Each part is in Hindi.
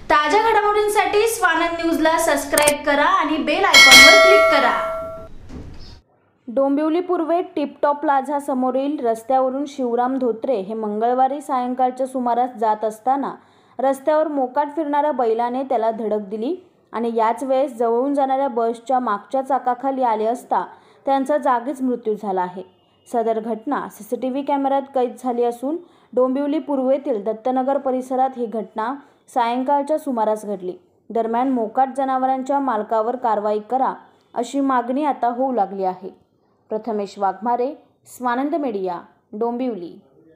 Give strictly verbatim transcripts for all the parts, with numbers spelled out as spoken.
ताज्या घडामोडींसाठी स्वानंद न्यूजला सबस्क्राइब करा आणि बेल आयकॉनवर क्लिक करा। डोंबिवली पूर्वे टिपटॉप प्लाझा समोरील रस्त्यावरून शिवराम धोत्रे हे मंगळवारी सायंकाळच्या सुमारास जात असताना रस्त्यावर मोकाट फिरणाऱ्या बैलाने त्याला धडक दिली आणि याच वेळेस जवळून जाणाऱ्या बसच्या मागच्या चाकाखाली आले असता त्यांचा जागीच मृत्यू झाला आहे। सदर घटना सीसीटीव्ही कॅमेऱ्यात कैद झाली असून डोंबिवली पूर्वेतील दत्तनगर परिसरात ही घटना सायंकाळच्या सुमारास घडली। दरम्यान मोकाट जनावरांच्या मालकावर कारवाई करा अशी मागणी आता होऊ लागली आहे। प्रथमेश वाघमारे, स्वानंद मीडिया, डोंबिवली।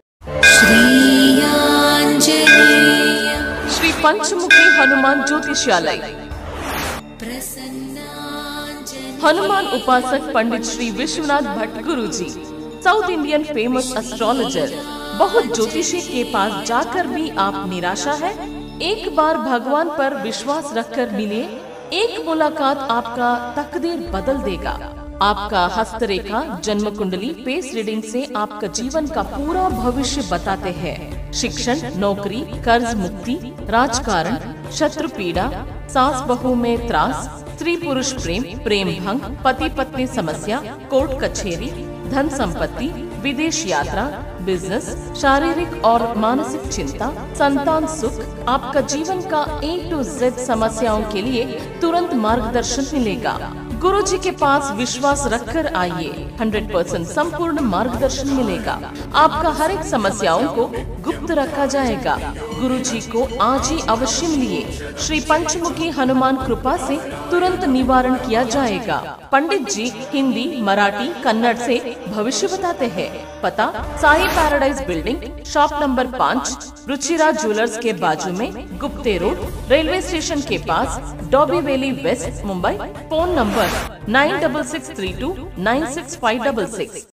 श्री पंचमुखी हनुमान ज्योतिषालय। हनुमान उपासक Pandit Shri Vishwanath Bhatt Guruji, south Indian famous astrologer. बहुत ज्योतिषी के पास जाकर भी आप निराशा है? एक बार भगवान पर विश्वास रखकर मिले, एक मुलाकात आपका तकदीर बदल देगा। आपका हस्तरेखा, जन्म कुंडली, फेस रीडिंग से आपका जीवन का पूरा भविष्य बताते हैं। शिक्षण, नौकरी, कर्ज मुक्ति, राजकारण, शत्रु पीड़ा, सास बहू में त्रास, स्त्री पुरुष प्रेम, प्रेम भंग, पति पत्नी समस्या, कोर्ट कचहरी, धन संपत्ति, विदेश यात्रा, बिजनेस, शारीरिक और मानसिक चिंता, संतान सुख, आपका जीवन का ए टू जेड समस्याओं के लिए तुरंत मार्गदर्शन मिलेगा। गुरु जी के पास विश्वास रखकर आइए, हंड्रेड परसेंट संपूर्ण मार्गदर्शन मिलेगा। आपका हर एक समस्याओं को गुप्त रखा जाएगा। गुरु जी को आज ही अवश्य मिलिए। श्री पंचमुखी हनुमान कृपा से तुरंत निवारण किया जाएगा। पंडित जी हिंदी, मराठी, कन्नड़ से भविष्य बताते हैं। पता Sai paradise building, shop number पाँच, रुचिरा ज्वेलर्स के बाजू में, गुप्ते रोड, रेलवे स्टेशन के पास, Dombivli west, Mumbai. Phone number nine double six three two nine six five double six.